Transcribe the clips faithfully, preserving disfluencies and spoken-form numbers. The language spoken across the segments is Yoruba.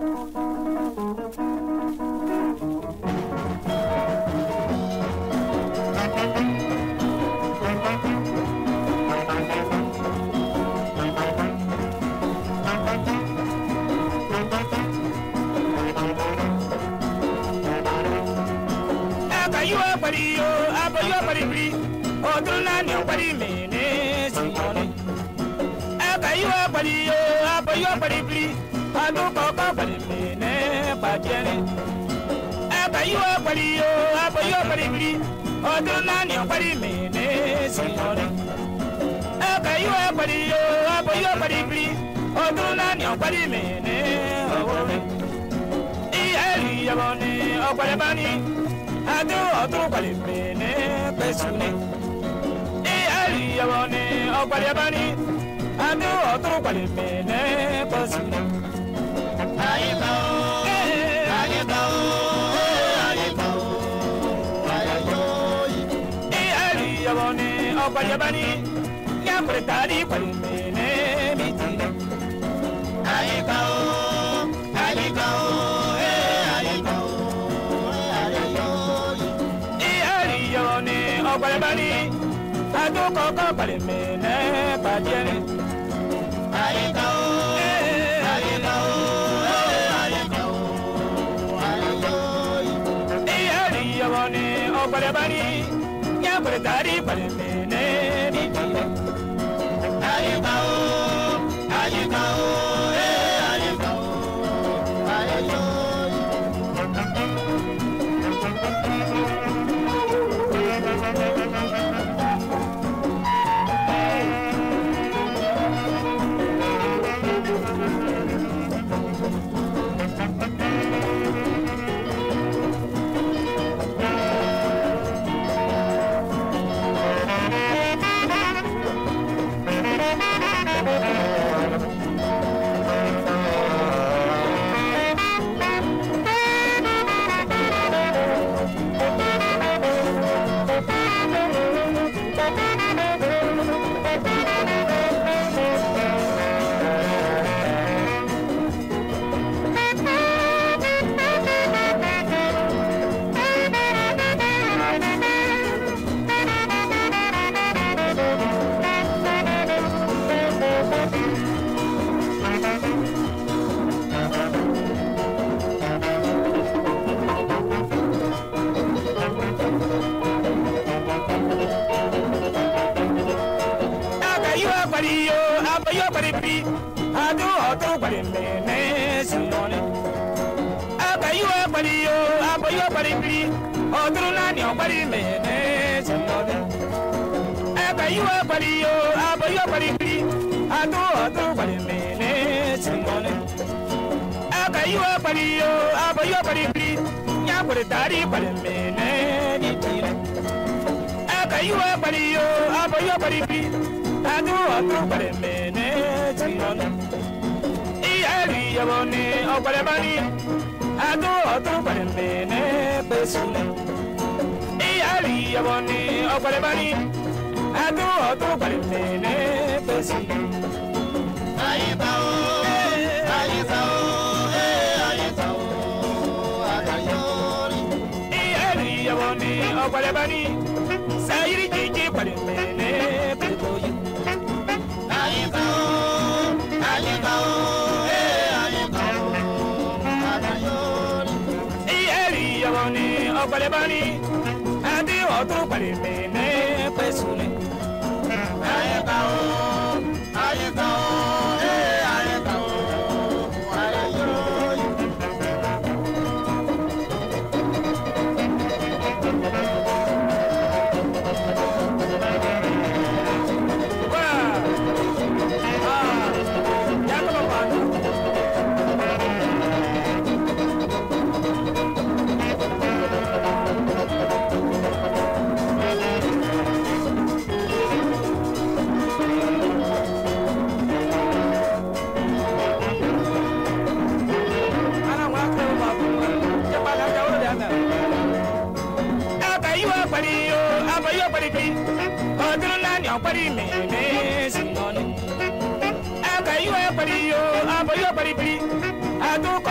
Aka you a pari yo, aba yo pari pari, adu ko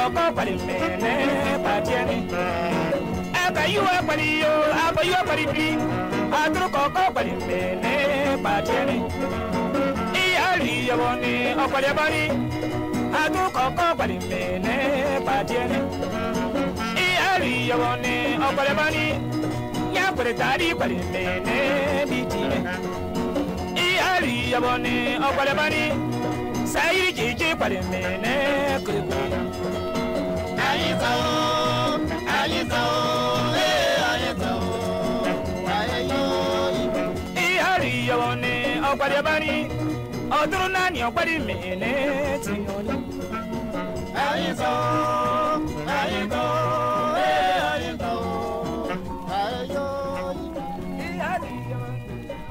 koko pari mene patiani aka yuwa pari yo aba yuwa pari pi atru koko pari mene patiani iyali yaboni okwale bari atru koko pari mene patiani iyali yaboni okwale bari ya pare tari pari mene bitine iyali yaboni okwale bari Sayi jiji pare mene kuku. Ayito, ayito, eh ayito, ayo. Ihari yone opare bani, oduru nani opare mene tinoni. Ayito, ayito, eh ayito, ayo. Ihari yone,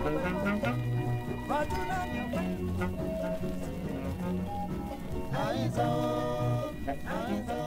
oduru nani opare. I saw, I saw.